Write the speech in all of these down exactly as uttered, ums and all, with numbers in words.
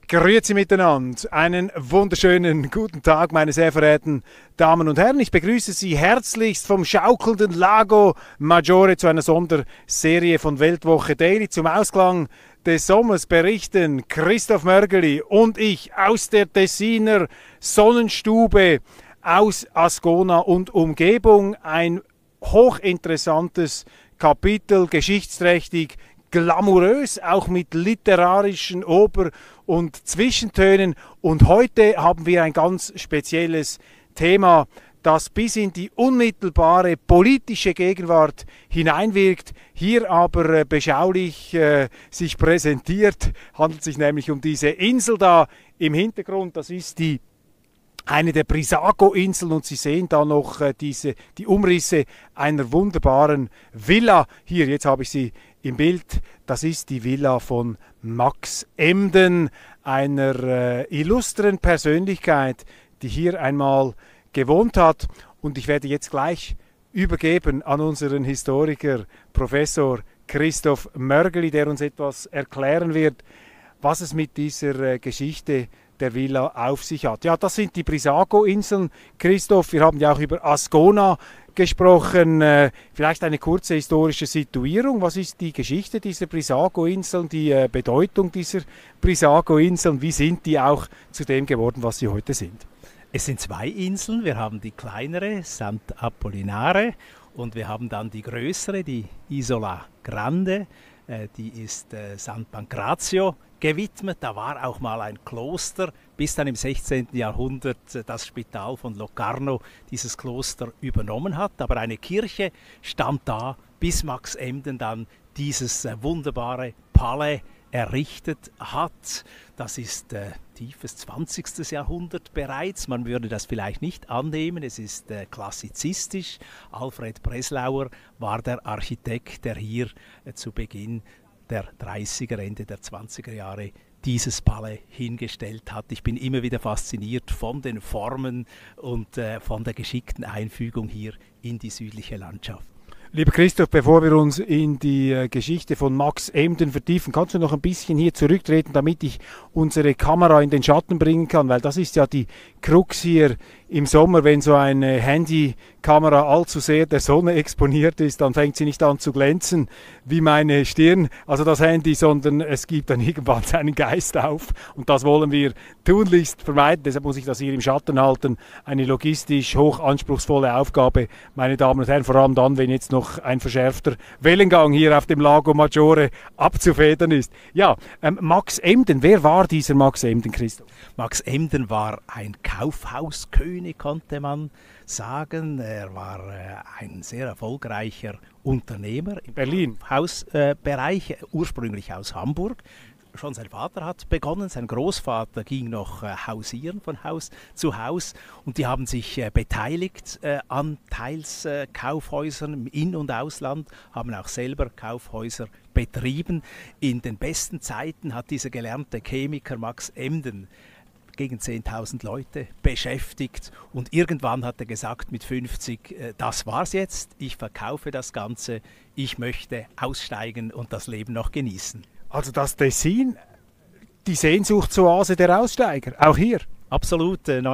Grüezi miteinander. Einen wunderschönen guten Tag, meine sehr verehrten Damen und Herren. Ich begrüße Sie herzlichst vom schaukelnden Lago Maggiore zu einer Sonderserie von Weltwoche Daily. Zum Ausklang des Sommers berichten Christoph Mörgeli und ich aus der Tessiner Sonnenstube aus Ascona und Umgebung. Ein hochinteressantes Kapitel, geschichtsträchtig, glamourös, auch mit literarischen Ober- und Zwischentönen. Und heute haben wir ein ganz spezielles Thema, das bis in die unmittelbare politische Gegenwart hineinwirkt, hier aber äh, beschaulich äh, sich präsentiert. Handelt sich nämlich um diese Insel da im Hintergrund. Das ist die eine der Brissago-Inseln und Sie sehen da noch äh, diese, die Umrisse einer wunderbaren Villa. Hier, jetzt habe ich sie im Bild. Das ist die Villa von Max Emden, einer äh, illustren Persönlichkeit, die hier einmal gewohnt hat. Und ich werde jetzt gleich übergeben an unseren Historiker, Professor Christoph Mörgeli, der uns etwas erklären wird, was es mit dieser äh, Geschichte der Villa auf sich hat. Ja, das sind die Brissago-Inseln. Christoph, wir haben ja auch über Ascona gesprochen. Äh, vielleicht eine kurze historische Situierung. Was ist die Geschichte dieser Brissago-Inseln, die äh, Bedeutung dieser Brissago-Inseln? Wie sind die auch zu dem geworden, was sie heute sind? Es sind zwei Inseln. Wir haben die kleinere, Sant'Apollinare, und wir haben dann die größere, die Isola Grande. Äh, die ist äh, San Pancrazio gewidmet. Da war auch mal ein Kloster, bis dann im sechzehnten Jahrhundert das Spital von Locarno dieses Kloster übernommen hat. Aber eine Kirche stand da, bis Max Emden dann dieses äh, wunderbare Palais errichtet hat. Das ist äh, tiefes zwanzigstes Jahrhundert bereits. Man würde das vielleicht nicht annehmen. Es ist äh, klassizistisch. Alfred Breslauer war der Architekt, der hier äh, zu Beginn der dreißiger, Ende der zwanziger Jahre dieses Palais hingestellt hat. Ich bin immer wieder fasziniert von den Formen und äh, von der geschickten Einfügung hier in die südliche Landschaft. Lieber Christoph, bevor wir uns in die äh, Geschichte von Max Emden vertiefen, kannst du noch ein bisschen hier zurücktreten, damit ich unsere Kamera in den Schatten bringen kann, weil das ist ja die Krux hier im Sommer, wenn so eine Handykamera allzu sehr der Sonne exponiert ist, dann fängt sie nicht an zu glänzen wie meine Stirn, also das Handy, sondern es gibt dann irgendwann seinen Geist auf und das wollen wir tunlichst vermeiden. Deshalb muss ich das hier im Schatten halten. Eine logistisch hoch anspruchsvolle Aufgabe, meine Damen und Herren, vor allem dann, wenn jetzt noch ein verschärfter Wellengang hier auf dem Lago Maggiore abzufedern ist. Ja, ähm, Max Emden, wer war dieser Max Emden, Christoph? Max Emden war ein Kaufhauskönig, konnte man sagen. Er war äh, ein sehr erfolgreicher Unternehmer im Berlin. Hausbereich, äh, ursprünglich aus Hamburg. Schon sein Vater hat begonnen, sein Großvater ging noch äh, hausieren von Haus zu Haus und die haben sich äh, beteiligt äh, an teils äh, Kaufhäusern im In- und Ausland, haben auch selber Kaufhäuser betrieben. In den besten Zeiten hat dieser gelernte Chemiker Max Emden gegen zehntausend Leute beschäftigt und irgendwann hat er gesagt mit fünfzig, äh, das war's jetzt, ich verkaufe das Ganze, ich möchte aussteigen und das Leben noch genießen. Also das Tessin, die Sehnsuchtsoase der Aussteiger, auch hier. Absolut, äh,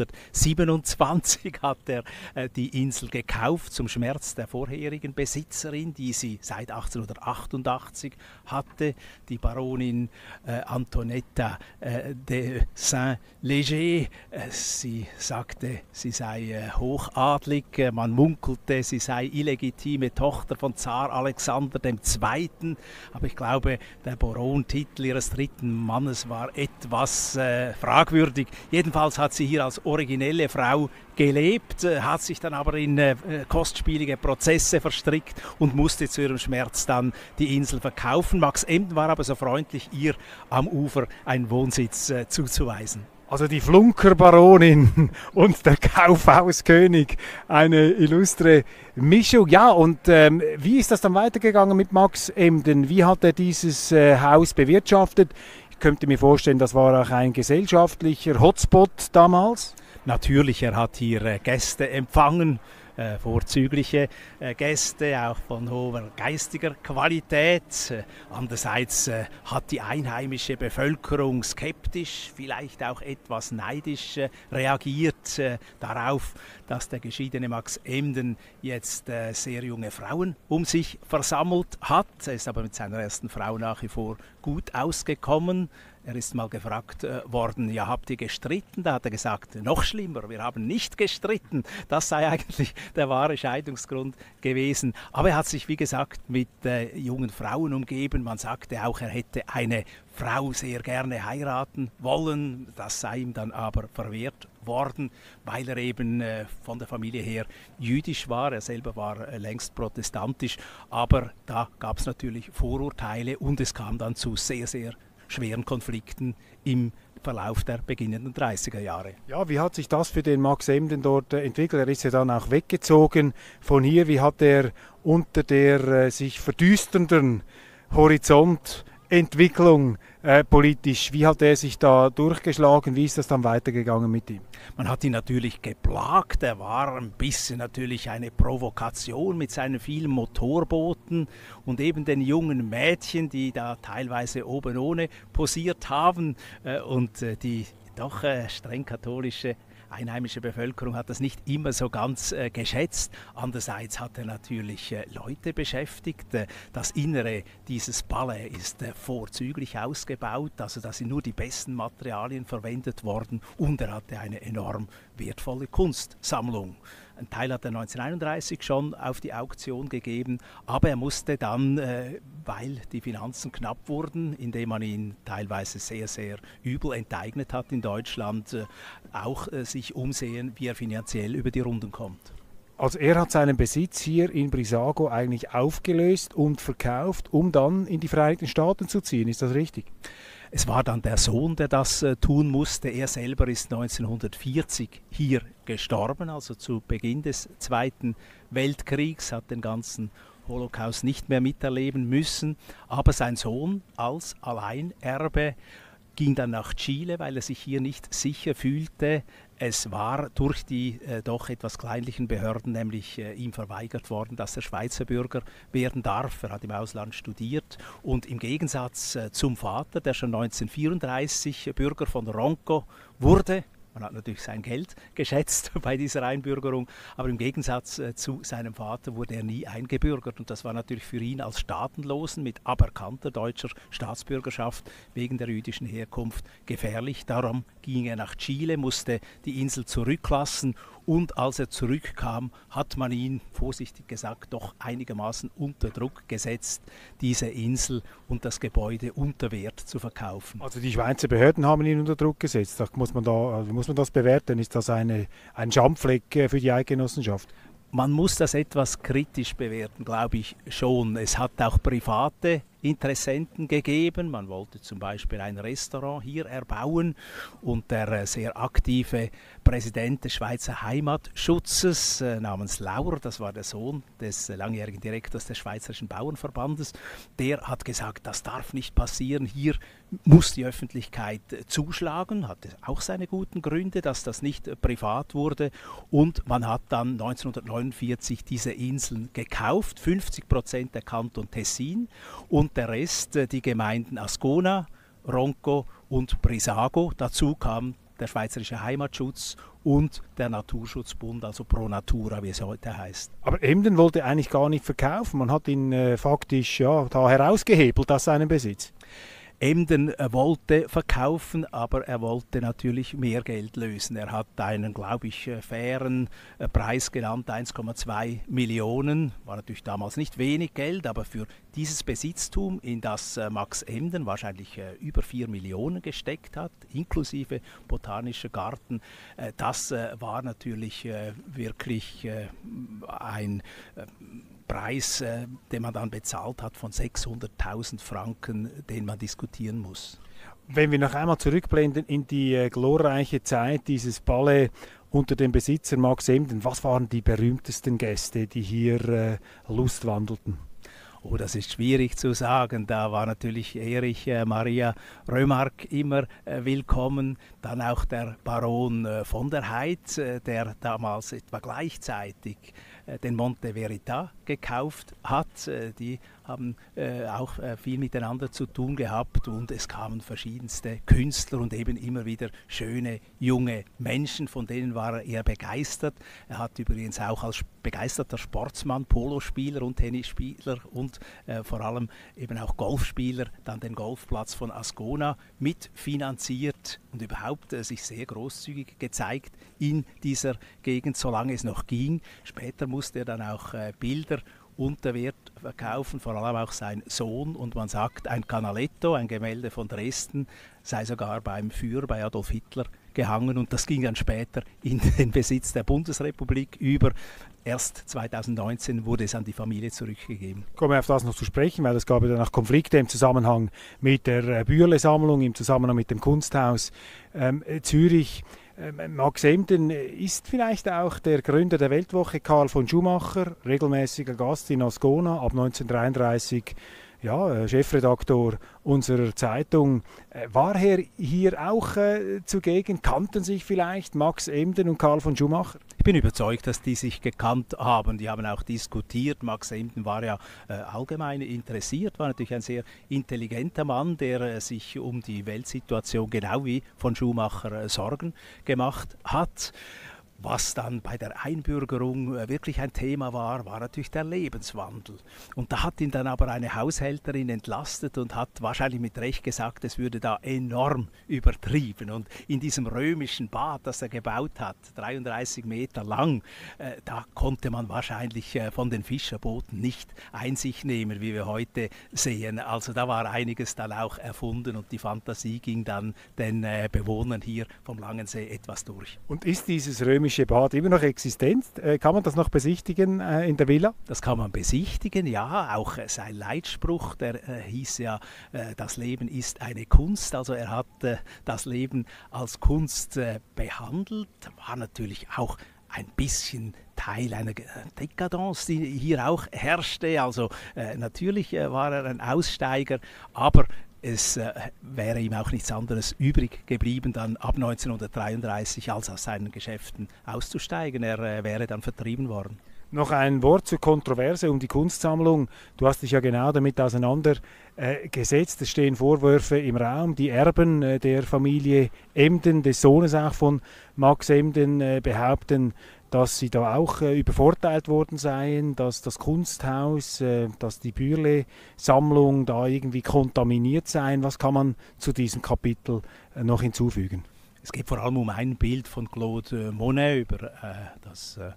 neunzehnhundertsiebenundzwanzig hat er äh, die Insel gekauft zum Schmerz der vorherigen Besitzerin, die sie seit achtzehnhundertachtundachtzig hatte, die Baronin äh, Antonetta äh, de Saint-Léger. Äh, sie sagte, sie sei äh, hochadlig, äh, man munkelte, sie sei illegitime Tochter von Zar Alexander der Zweite. Aber ich glaube, der Barontitel ihres dritten Mannes war etwas äh, fragwürdig. Jedenfalls hat sie hier als originelle Frau gelebt, hat sich dann aber in äh, kostspielige Prozesse verstrickt und musste zu ihrem Schmerz dann die Insel verkaufen. Max Emden war aber so freundlich, ihr am Ufer einen Wohnsitz äh, zuzuweisen. Also die Flunkerbaronin und der Kaufhauskönig, eine illustre Mischung. Ja, und ähm, wie ist das dann weitergegangen mit Max Emden? Wie hat er dieses äh, Haus bewirtschaftet? Ich könnte mir vorstellen, das war auch ein gesellschaftlicher Hotspot damals. Natürlich, er hat hier äh, Gäste empfangen, äh, vorzügliche äh, Gäste, auch von hoher geistiger Qualität. Äh, andererseits äh, hat die einheimische Bevölkerung skeptisch, vielleicht auch etwas neidisch äh, reagiert äh, darauf, dass der geschiedene Max Emden jetzt äh, sehr junge Frauen um sich versammelt hat. Er ist aber mit seiner ersten Frau nach wie vor gut ausgekommen. Er ist mal gefragt äh, worden, ja, habt ihr gestritten? Da hat er gesagt, noch schlimmer, wir haben nicht gestritten. Das sei eigentlich der wahre Scheidungsgrund gewesen. Aber er hat sich, wie gesagt, mit äh, jungen Frauen umgeben. Man sagte auch, er hätte eine Frau sehr gerne heiraten wollen. Das sei ihm dann aber verwehrt worden, weil er eben äh, von der Familie her jüdisch war. Er selber war äh, längst protestantisch. Aber da gab es natürlich Vorurteile und es kam dann zu sehr, sehr schweren Konflikten im Verlauf der beginnenden dreißiger Jahre. Ja, wie hat sich das für den Max Emden dort äh, entwickelt? Er ist ja dann auch weggezogen von hier. Wie hat er unter der äh, sich verdüsternden Horizontentwicklung äh, politisch, wie hat er sich da durchgeschlagen? Wie ist das dann weitergegangen mit ihm? Man hat ihn natürlich geplagt. Er war ein bisschen natürlich eine Provokation mit seinen vielen Motorbooten und eben den jungen Mädchen, die da teilweise oben ohne posiert haben äh, und äh, die doch äh, streng katholische einheimische Bevölkerung hat das nicht immer so ganz äh, geschätzt. Andererseits hat er natürlich äh, Leute beschäftigt. Äh, das Innere dieses Palais ist äh, vorzüglich ausgebaut, also da sind nur die besten Materialien verwendet worden und er hatte eine enorm wertvolle Kunstsammlung. Ein Teil hat er neunzehnhunderteinunddreißig schon auf die Auktion gegeben, aber er musste dann, äh, weil die Finanzen knapp wurden, indem man ihn teilweise sehr, sehr übel enteignet hat in Deutschland, äh, auch äh, sich umsehen, wie er finanziell über die Runden kommt. Also er hat seinen Besitz hier in Brissago eigentlich aufgelöst und verkauft, um dann in die Vereinigten Staaten zu ziehen. Ist das richtig? Es war dann der Sohn, der das äh, tun musste. Er selber ist neunzehnhundertvierzig hier gestorben, also zu Beginn des Zweiten Weltkriegs, hat den ganzen Holocaust nicht mehr miterleben müssen. Aber sein Sohn als Alleinerbe ging dann nach Chile, weil er sich hier nicht sicher fühlte. Es war durch die äh, doch etwas kleinlichen Behörden nämlich äh, ihm verweigert worden, dass er Schweizer Bürger werden darf. Er hat im Ausland studiert und im Gegensatz äh, zum Vater, der schon neunzehnhundertvierunddreißig Bürger von Ronco wurde, man hat natürlich sein Geld geschätzt bei dieser Einbürgerung, aber im Gegensatz äh, zu seinem Vater wurde er nie eingebürgert. Und das war natürlich für ihn als Staatenlosen mit aberkannter deutscher Staatsbürgerschaft wegen der jüdischen Herkunft gefährlich. Darum ging er nach Chile, musste die Insel zurücklassen und als er zurückkam, hat man ihn, vorsichtig gesagt, doch einigermaßen unter Druck gesetzt, diese Insel und das Gebäude unter Wert zu verkaufen. Also die Schweizer Behörden haben ihn unter Druck gesetzt. Da muss man da, also muss man das bewerten? Ist das eine, ein Schandfleck für die Eidgenossenschaft? Man muss das etwas kritisch bewerten, glaube ich schon. Es hat auch private Interessenten gegeben. Man wollte zum Beispiel ein Restaurant hier erbauen und der sehr aktive Präsident des Schweizer Heimatschutzes äh, namens Lauer, das war der Sohn des langjährigen Direktors des Schweizerischen Bauernverbandes, der hat gesagt, das darf nicht passieren, hier muss die Öffentlichkeit zuschlagen, hatte auch seine guten Gründe, dass das nicht privat wurde und man hat dann neunzehnhundertneunundvierzig diese Inseln gekauft, fünfzig Prozent der Kanton Tessin und der Rest, die Gemeinden Ascona, Ronco und Brissago. Dazu kam der Schweizerische Heimatschutz und der Naturschutzbund, also Pro Natura, wie es heute heißt. Aber Emden wollte eigentlich gar nicht verkaufen. Man hat ihn äh, faktisch ja, da herausgehebelt aus seinem Besitz. Emden wollte verkaufen, aber er wollte natürlich mehr Geld lösen. Er hat einen, glaube ich, fairen Preis genannt, eins Komma zwei Millionen. War natürlich damals nicht wenig Geld, aber für dieses Besitztum, in das Max Emden wahrscheinlich über vier Millionen gesteckt hat, inklusive botanischer Garten, das war natürlich wirklich ein Preis, äh, den man dann bezahlt hat von sechshunderttausend Franken, den man diskutieren muss. Wenn wir noch einmal zurückblenden in die äh, glorreiche Zeit dieses Palais unter dem Besitzer Max Emden, was waren die berühmtesten Gäste, die hier äh, lustwandelten? Oh, das ist schwierig zu sagen. Da war natürlich Erich äh, Maria Remarque immer äh, willkommen. Dann auch der Baron äh, von der Heydt, äh, der damals etwa gleichzeitig äh, den Monte Verita gekauft hat. Äh, die haben äh, auch äh, viel miteinander zu tun gehabt und es kamen verschiedenste Künstler und eben immer wieder schöne junge Menschen, von denen war er eher begeistert. Er hat übrigens auch als begeisterter Sportsmann, Polospieler und Tennisspieler und äh, vor allem eben auch Golfspieler dann den Golfplatz von Ascona mitfinanziert und überhaupt äh, sich sehr großzügig gezeigt in dieser Gegend, solange es noch ging. Später musste er dann auch äh, Bilder unter Wert verkaufen, vor allem auch sein Sohn. Und man sagt, ein Canaletto, ein Gemälde von Dresden, sei sogar beim Führer, bei Adolf Hitler, gehangen. Und das ging dann später in den Besitz der Bundesrepublik über. Erst zweitausendneunzehn wurde es an die Familie zurückgegeben. Kommen wir auf das noch zu sprechen, weil es gab ja dann auch Konflikte im Zusammenhang mit der Bürle-Sammlung, im Zusammenhang mit dem Kunsthaus ähm, Zürich. Ähm, Max Emden ist vielleicht auch der Gründer der Weltwoche, Karl von Schumacher, regelmäßiger Gast in Ascona, ab neunzehnhundertdreiunddreißig ja, Chefredaktor unserer Zeitung. War er hier auch äh, zugegen? Kannten sich vielleicht Max Emden und Karl von Schumacher? Ich bin überzeugt, dass die sich gekannt haben. Die haben auch diskutiert. Max Emden war ja äh, allgemein interessiert, war natürlich ein sehr intelligenter Mann, der äh, sich um die Weltsituation genau wie von Schumacher äh, Sorgen gemacht hat. Was dann bei der Einbürgerung wirklich ein Thema war, war natürlich der Lebenswandel. Und da hat ihn dann aber eine Haushälterin entlastet und hat wahrscheinlich mit Recht gesagt, es würde da enorm übertrieben. Und in diesem römischen Bad, das er gebaut hat, dreiunddreißig Meter lang, äh, da konnte man wahrscheinlich äh, von den Fischerbooten nicht Einsicht nehmen, wie wir heute sehen. Also da war einiges dann auch erfunden und die Fantasie ging dann den äh, Bewohnern hier vom Langensee etwas durch. Und ist dieses römische Bad immer noch existent? Kann man das noch besichtigen äh, in der Villa? Das kann man besichtigen, ja. Auch äh, sein Leitspruch, der äh, hieß ja, äh, das Leben ist eine Kunst. Also er hat äh, das Leben als Kunst äh, behandelt, war natürlich auch ein bisschen Teil einer Dekadence, die hier auch herrschte. Also äh, natürlich äh, war er ein Aussteiger, aber es äh, wäre ihm auch nichts anderes übrig geblieben, dann ab neunzehnhundertdreiunddreißig als aus seinen Geschäften auszusteigen. Er äh, wäre dann vertrieben worden. Noch ein Wort zur Kontroverse um die Kunstsammlung. Du hast dich ja genau damit auseinandergesetzt. Äh, es stehen Vorwürfe im Raum. Die Erben äh, der Familie Emden, des Sohnes auch von Max Emden, äh, behaupten, dass sie da auch äh, übervorteilt worden seien, dass das Kunsthaus, äh, dass die Bürle-Sammlung da irgendwie kontaminiert seien. Was kann man zu diesem Kapitel äh, noch hinzufügen? Es geht vor allem um ein Bild von Claude Monet über äh, das äh,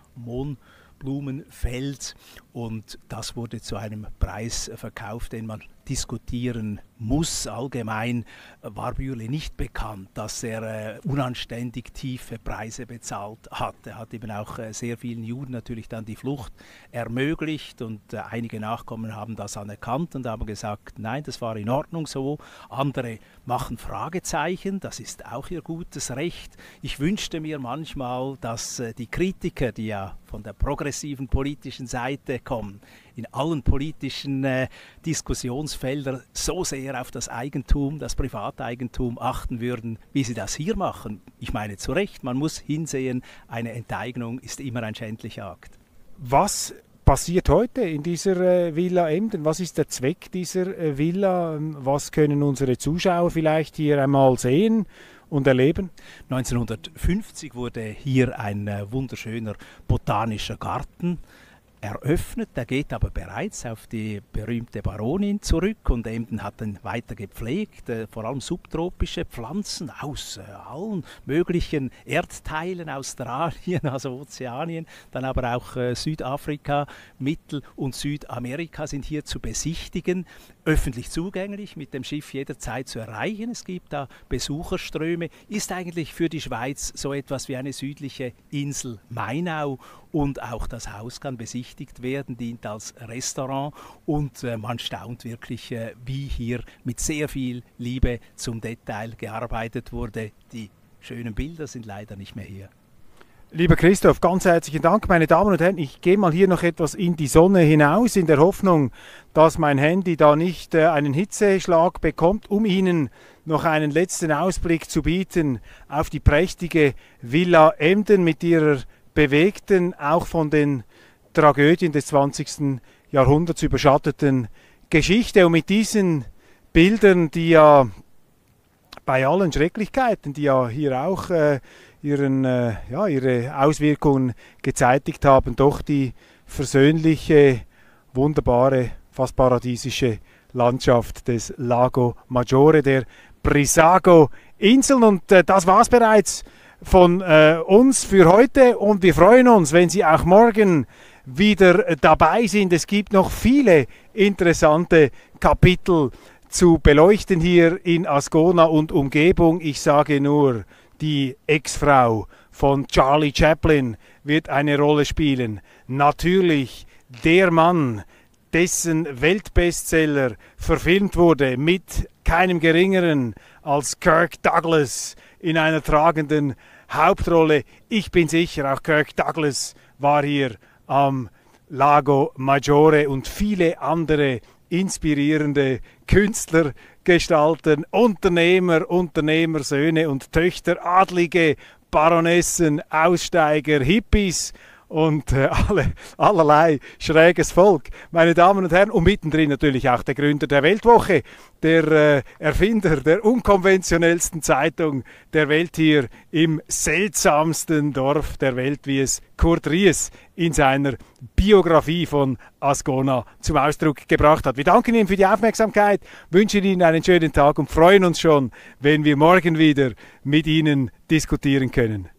Mohnblumenfeld und das wurde zu einem Preis verkauft, den man diskutieren muss. Allgemein war Bürle nicht bekannt, dass er äh, unanständig tiefe Preise bezahlt hat. Er hat eben auch äh, sehr vielen Juden natürlich dann die Flucht ermöglicht und äh, einige Nachkommen haben das anerkannt und haben gesagt, nein, das war in Ordnung so. Andere machen Fragezeichen, das ist auch ihr gutes Recht. Ich wünschte mir manchmal, dass äh, die Kritiker, die ja von der progressiven politischen Seite kommen, in allen politischen äh, Diskussionsfeldern so sehr auf das Eigentum, das Privateigentum achten würden, wie sie das hier machen. Ich meine zu Recht, man muss hinsehen, eine Enteignung ist immer ein schändlicher Akt. Was passiert heute in dieser äh, Villa Emden? Was ist der Zweck dieser äh, Villa? Was können unsere Zuschauer vielleicht hier einmal sehen und erleben? neunzehnhundertfünfzig wurde hier ein äh, wunderschöner botanischer Garten eröffnet. Der geht aber bereits auf die berühmte Baronin zurück und Emden hat ihn weiter gepflegt, äh, vor allem subtropische Pflanzen aus äh, allen möglichen Erdteilen, Australien, also Ozeanien, dann aber auch äh, Südafrika, Mittel- und Südamerika sind hier zu besichtigen, öffentlich zugänglich, mit dem Schiff jederzeit zu erreichen. Es gibt da Besucherströme, ist eigentlich für die Schweiz so etwas wie eine südliche Insel Mainau und auch das Haus kann besichtigt werden, dient als Restaurant und äh, man staunt wirklich, äh, wie hier mit sehr viel Liebe zum Detail gearbeitet wurde. Die schönen Bilder sind leider nicht mehr hier. Lieber Christoph, ganz herzlichen Dank, meine Damen und Herren. Ich gehe mal hier noch etwas in die Sonne hinaus, in der Hoffnung, dass mein Handy da nicht äh, einen Hitzeschlag bekommt, um Ihnen noch einen letzten Ausblick zu bieten auf die prächtige Villa Emden mit ihrer bewegten, auch von den Tragödien des zwanzigsten Jahrhunderts überschatteten Geschichte. Und mit diesen Bildern, die ja bei allen Schrecklichkeiten, die ja hier auch äh, ihren, äh, ja, ihre Auswirkungen gezeitigt haben, doch die versöhnliche, wunderbare, fast paradiesische Landschaft des Lago Maggiore, der Brissago-Inseln. Und äh, das war es bereits von äh, uns für heute. Und wir freuen uns, wenn Sie auch morgen wieder äh, dabei sind. Es gibt noch viele interessante Kapitel zu beleuchten hier in Ascona und Umgebung. Ich sage nur, die Ex-Frau von Charlie Chaplin wird eine Rolle spielen. Natürlich der Mann, dessen Weltbestseller verfilmt wurde mit keinem geringeren als Kirk Douglas in einer tragenden Hauptrolle. Ich bin sicher, auch Kirk Douglas war hier am Lago Maggiore und viele andere inspirierende Künstler gestalten, Unternehmer, Unternehmersöhne und Töchter, Adlige, Baronessen, Aussteiger, Hippies und äh, alle, allerlei schräges Volk. Meine Damen und Herren, und mittendrin natürlich auch der Gründer der Weltwoche, der äh, Erfinder der unkonventionellsten Zeitung der Welt hier im seltsamsten Dorf der Welt, wie es Kurt Ries in seiner Biografie von Ascona zum Ausdruck gebracht hat. Wir danken Ihnen für die Aufmerksamkeit, wünschen Ihnen einen schönen Tag und freuen uns schon, wenn wir morgen wieder mit Ihnen diskutieren können.